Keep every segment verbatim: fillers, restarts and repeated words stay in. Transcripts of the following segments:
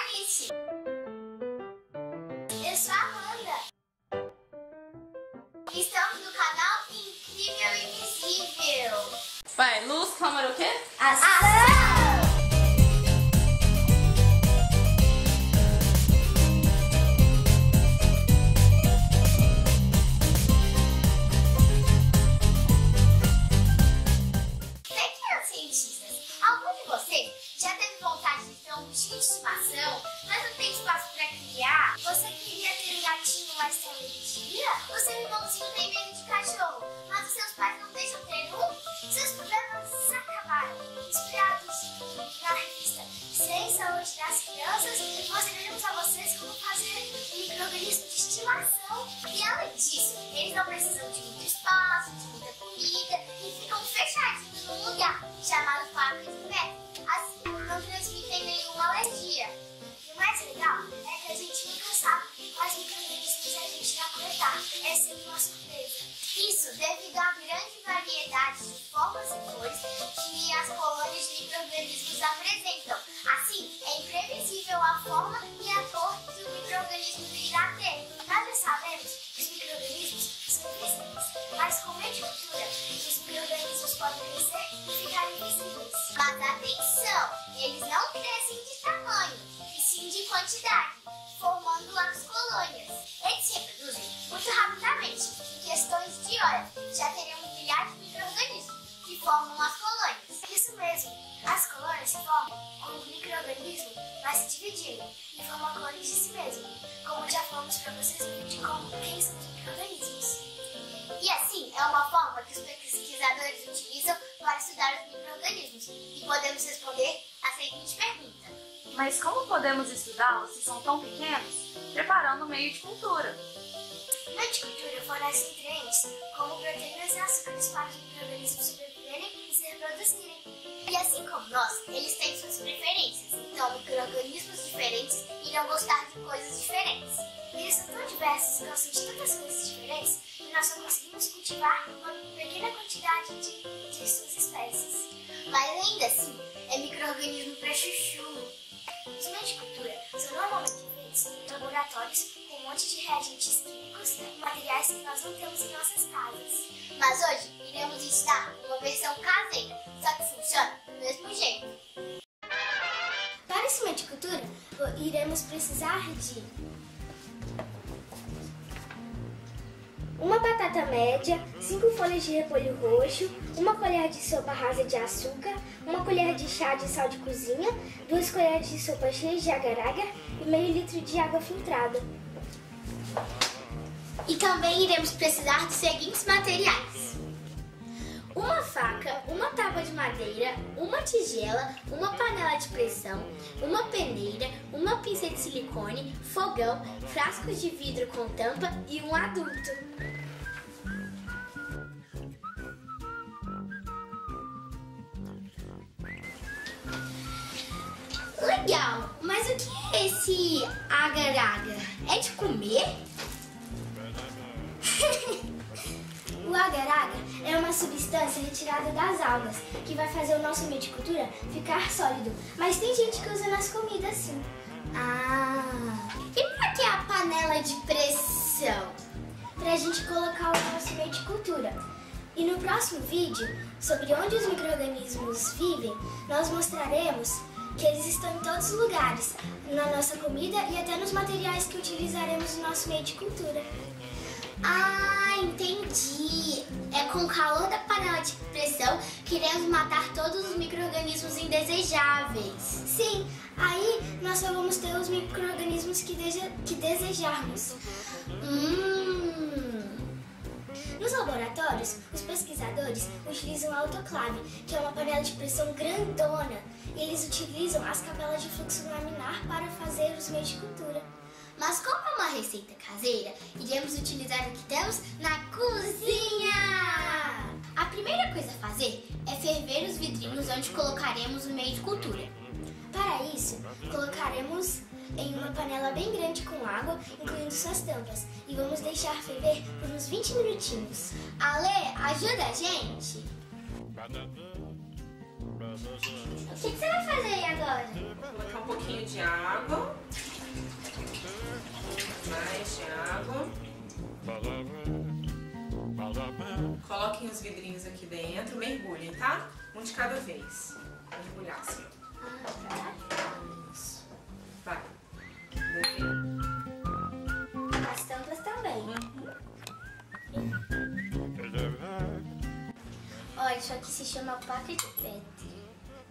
Alice. Eu sou a Amanda. Estamos no canal Incrível Invisível. Vai, luz, câmera, o quê? Ação! Já teve vontade de ter um bichinho de estimação, mas não tem espaço para criar? Você queria ter um gatinho, mas tem alergia? O seu irmãozinho tem medo de cachorro, mas os seus pais não deixam ter um? Seus problemas acabaram. Inspirados na revista Sem Saúde das Crianças, mostraremos a vocês como fazer um micro-organismo de estimação. E além disso, eles não precisam de muito espaço, de muita comida e ficam fechadinhos num lugar chamado fábrica de pet. Assim, não transmitem nenhuma alergia. E o mais legal é que a gente nunca sabe quais micro-organismos a gente vai coletar. É sempre uma surpresa. Isso devido à grande variedade de formas e cores que as colônias de micro-organismos apresentam. Assim, é imprevisível a forma e a cor que o micro-organismo irá ter. Nós já sabemos que os micro-organismos são invisíveis, mas com medicultura, os micro-organismos podem crescer e ficar invisíveis. Mas atenção, eles não crescem de tamanho, e sim de quantidade, formando as colônias. Eles se reproduzem muito rapidamente, em questões de horas, já teremos milhares de micro-organismos que formam as colônias. Isso mesmo, as colônias se formam quando o micro-organismo vai se dividindo e forma colônias de si mesmo, como já falamos para vocês no vídeo como quem são os micro-organismos. E assim, é uma forma que os pesquisadores utilizam para estudar os micro-organismos. E podemos responder a seguinte pergunta: mas como podemos estudá-los se são tão pequenos? Preparando o meio de cultura. O meio de cultura fornece nutrientes como proteínas e açúcares para os micro-organismos sobreviverem e se reproduzirem. E assim como nós, eles têm suas preferências. Então, micro-organismos diferentes irão gostar de coisas diferentes. Eles são tão diversos e gostam de tantas coisas diferentes que nós só conseguimos cultivar uma pequena quantidade de, de suas espécies. Mas ainda assim, é micro-organismo para chuchu. Os meios de cultura são normalmente feitos em laboratórios com um monte de reagentes químicos e materiais que nós não temos em nossas casas. Mas hoje iremos ensinar uma versão caseira, só que funciona do mesmo jeito. Para esse meio de cultura, iremos precisar de uma batata média, cinco folhas de repolho roxo, uma colher de sopa rasa de açúcar, uma colher de chá de sal de cozinha, duas colheres de sopa cheias de agar-agar e meio litro de água filtrada. E também iremos precisar dos seguintes materiais: uma faca, uma tábua de madeira, uma tigela, uma panela de pressão, uma peneira, uma pinça de silicone, fogão, frascos de vidro com tampa e um adulto. Legal, mas o que é esse agar-agar? É de comer? O agar-agar é uma substância retirada das algas que vai fazer o nosso meio de cultura ficar sólido. Mas tem gente que usa nas comidas sim. Ah! E pra que a panela de pressão? Pra gente colocar o nosso meio de cultura. E no próximo vídeo, sobre onde os micro-organismos vivem, nós mostraremos que eles estão em todos os lugares, na nossa comida e até nos materiais que utilizaremos no nosso meio de cultura. Ah, entendi. É com o calor da panela de pressão que iremos matar todos os micro-organismos indesejáveis. Sim, aí nós só vamos ter os micro-organismos que, que desejarmos. Hum. Nos laboratórios, os pesquisadores utilizam a autoclave, que é uma panela de pressão grandona, e eles utilizam as capelas de fluxo laminar para fazer os meios de cultura. Mas como é uma receita caseira, iremos utilizar o que temos na cozinha! A primeira coisa a fazer é ferver os vidrinhos onde colocaremos o meio de cultura. Para isso, colocaremos em uma panela bem grande com água, incluindo suas tampas, e vamos deixar ferver por uns vinte minutinhos. Ale, ajuda a gente! O que, que você vai fazer aí agora? Vou colocar um pouquinho de água. Coloquem os vidrinhos aqui dentro, mergulhem, tá? Um de cada vez. Mergulhar assim, ó. Isso. Vai. As tampas também. Olha, isso aqui se chama placa de Petri.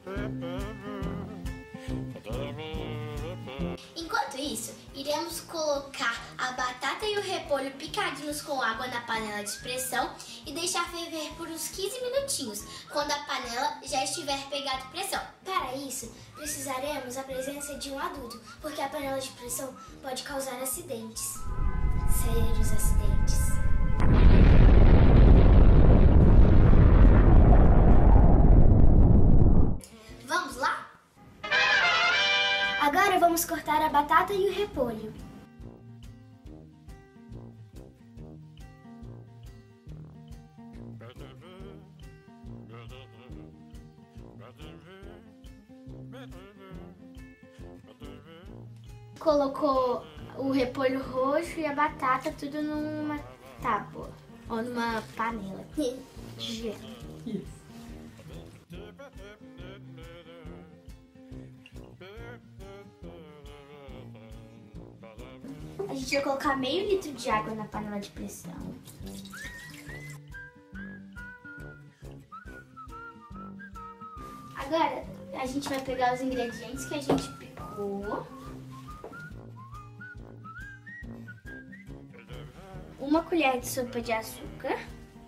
Enquanto isso, iremos colocar a batata e o repolho picadinhos com água na panela de pressão e deixar ferver por uns quinze minutinhos, quando a panela já estiver pegada pressão. Para isso, precisaremos a presença de um adulto, porque a panela de pressão pode causar acidentes. Sérios acidentes. Vamos lá? Agora vamos cortar a batata e o repolho. Colocou o repolho roxo e a batata tudo numa tábua ou numa panela de gelo. Isso. A gente vai colocar meio litro de água na panela de pressão. Agora a gente vai pegar os ingredientes que a gente picou. Uma colher de sopa de açúcar.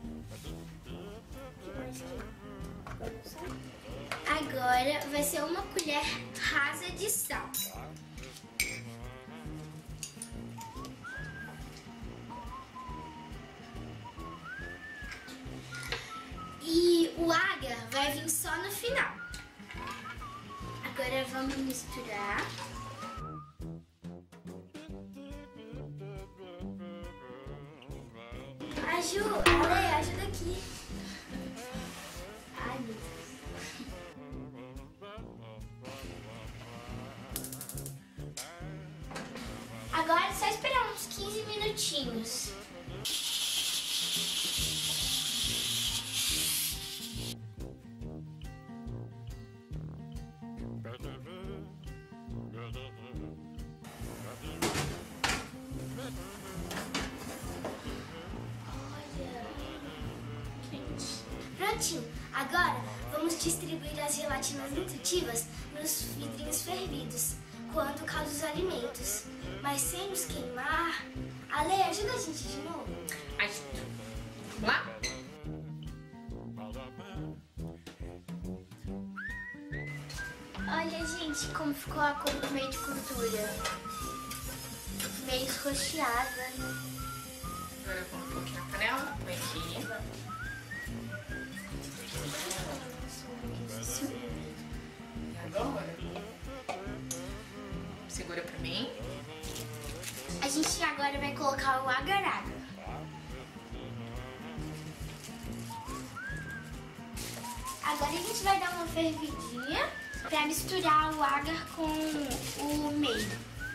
Agora vai ser uma colher rasa de sal. E o agar vai vir só no final. Agora vamos misturar. Aju, Ale, ajuda aqui. Ai, meu Deus. Agora é só esperar uns quinze minutinhos. Prontinho. Agora vamos distribuir as gelatinas nutritivas nos vidrinhos fervidos, quando caldo os alimentos. Mas sem nos queimar. Ale, ajuda a gente de novo. Ajuda. Vamos lá? Olha, gente, como ficou a cor do meio de cultura. Meio rocheada. Agora vamos um pouquinho na panela. Põe aqui. E agora? Segura pra mim. A gente agora vai colocar o agar-agar. Agora a gente vai dar uma fervidinha pra misturar o agar com o meio.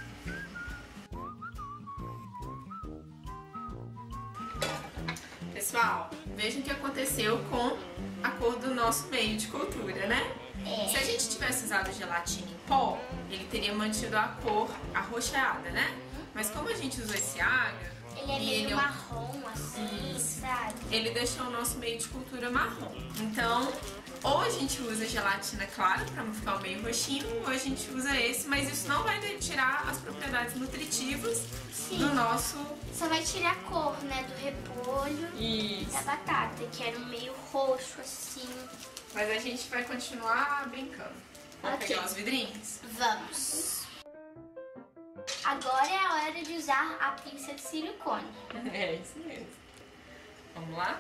Pessoal, vejam o que aconteceu com a cor do nosso meio de cultura, né? É. Se a gente tivesse usado gelatina em pó, ele teria mantido a cor arroxeada, né? Mas como a gente usou esse agar, Ele é e meio ele é um- marrom, assim, Isso. sabe? ele deixou o nosso meio de cultura marrom. Então, ou a gente usa gelatina clara para não ficar o meio roxinho, ou a gente usa esse, mas isso não vai tirar as propriedades nutritivas Sim. do nosso... Só vai tirar a cor, né, do repolho e Isso. da batata, que era um meio roxo, assim. Mas a gente vai continuar brincando. Vamos Ok. pegar os vidrinhos? Vamos. Agora é a hora de usar a pinça de silicone. É isso mesmo. Vamos lá?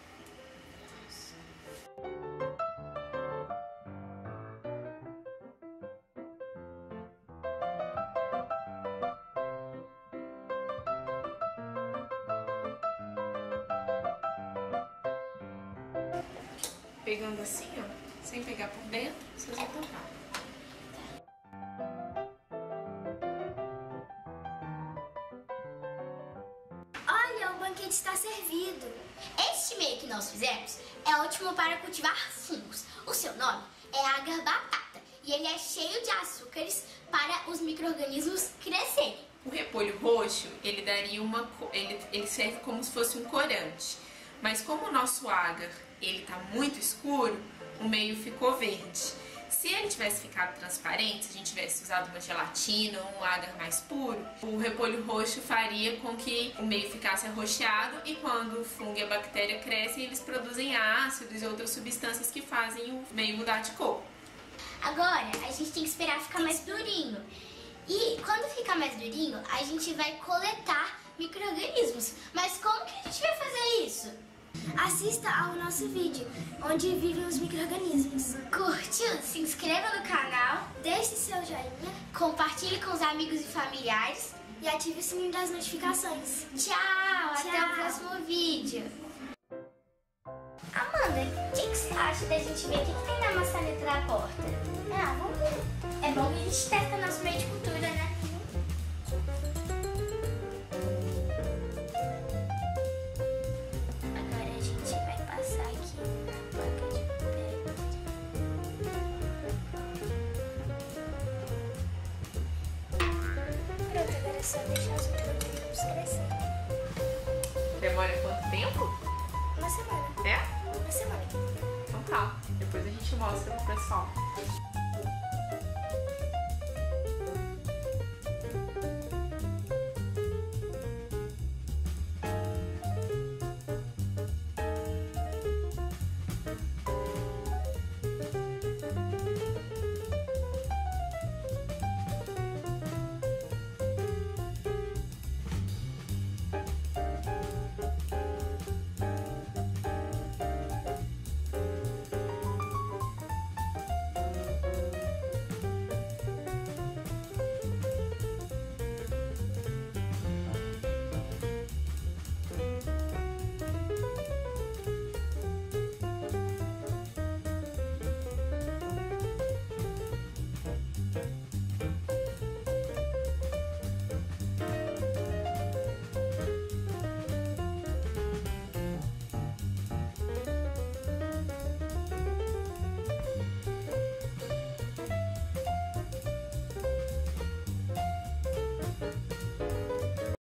Pegando assim, ó, sem pegar por dentro, vocês vão tampar. Olha, o gente está servido. Este meio que nós fizemos é ótimo para cultivar fungos. O seu nome é agar batata e ele é cheio de açúcares para os micro-organismos crescerem. O repolho roxo, ele daria uma, ele, ele serve como se fosse um corante. Mas como o nosso agar, ele tá muito escuro, o meio ficou verde. Se ele tivesse ficado transparente, se a gente tivesse usado uma gelatina ou um agar mais puro, o repolho roxo faria com que o meio ficasse arroxeado e quando o fungo e a bactéria crescem, eles produzem ácidos e outras substâncias que fazem o meio mudar de cor. Agora, a gente tem que esperar ficar mais durinho. E quando ficar mais durinho, a gente vai coletar micro-organismos. Mas como que a gente vai fazer isso? Assista ao nosso vídeo, onde vivem os micro-organismos. Curtiu? Se inscreva no canal, deixe seu joinha, compartilhe com os amigos e familiares e ative o sininho das notificações. Tchau! Tchau. Até o próximo vídeo. Amanda, o que, que você acha da gente ver o que, que tem na maçaneta da porta? Ah, vamos ver. É bom que a gente testa nosso meio de cultura, né? É só deixar os micro-organismos crescer. Demora quanto tempo? Uma semana. É? Uma semana. Então tá, depois a gente mostra pro pessoal.